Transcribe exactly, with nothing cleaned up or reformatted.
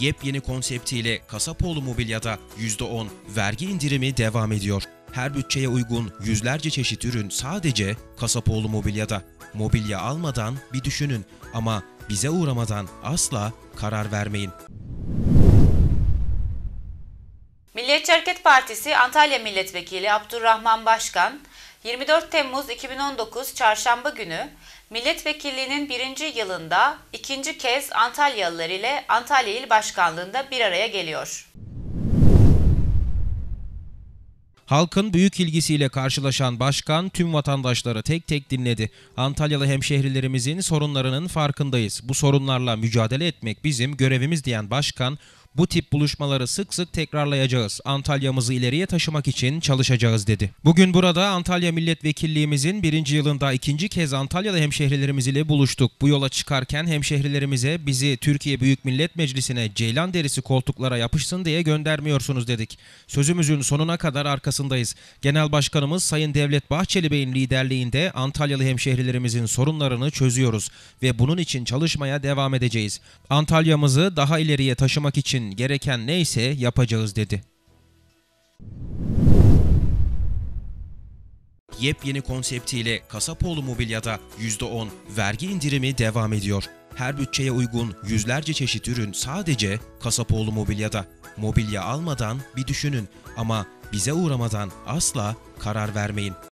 Yepyeni konseptiyle Kasapoğlu Mobilya'da yüzde on vergi indirimi devam ediyor. Her bütçeye uygun yüzlerce çeşit ürün sadece Kasapoğlu Mobilya'da. Mobilya almadan bir düşünün ama bize uğramadan asla karar vermeyin. Milliyetçi Hareket Partisi Antalya Milletvekili Abdurrahman Başkan, yirmi dört Temmuz iki bin on dokuz Çarşamba günü milletvekilliğinin birinci yılında ikinci kez Antalyalılar ile Antalya İl Başkanlığı'nda bir araya geliyor. Halkın büyük ilgisiyle karşılaşan başkan tüm vatandaşları tek tek dinledi. Antalyalı hemşehrilerimizin sorunlarının farkındayız. Bu sorunlarla mücadele etmek bizim görevimiz diyen başkan, bu tip buluşmaları sık sık tekrarlayacağız. Antalya'mızı ileriye taşımak için çalışacağız dedi. Bugün burada Antalya Milletvekilliğimizin birinci yılında ikinci kez Antalyalı hemşehrilerimiz ile buluştuk. Bu yola çıkarken hemşehrilerimize bizi Türkiye Büyük Millet Meclisi'ne ceylan derisi koltuklara yapışsın diye göndermiyorsunuz dedik. Sözümüzün sonuna kadar arkasındayız. Genel Başkanımız Sayın Devlet Bahçeli Bey'in liderliğinde Antalyalı hemşehrilerimizin sorunlarını çözüyoruz ve bunun için çalışmaya devam edeceğiz. Antalya'mızı daha ileriye taşımak için gereken neyse yapacağız dedi. Yepyeni konseptiyle Kasapoğlu Mobilya'da yüzde on vergi indirimi devam ediyor. Her bütçeye uygun yüzlerce çeşit ürün sadece Kasapoğlu Mobilya'da. Mobilya almadan bir düşünün ama bize uğramadan asla karar vermeyin.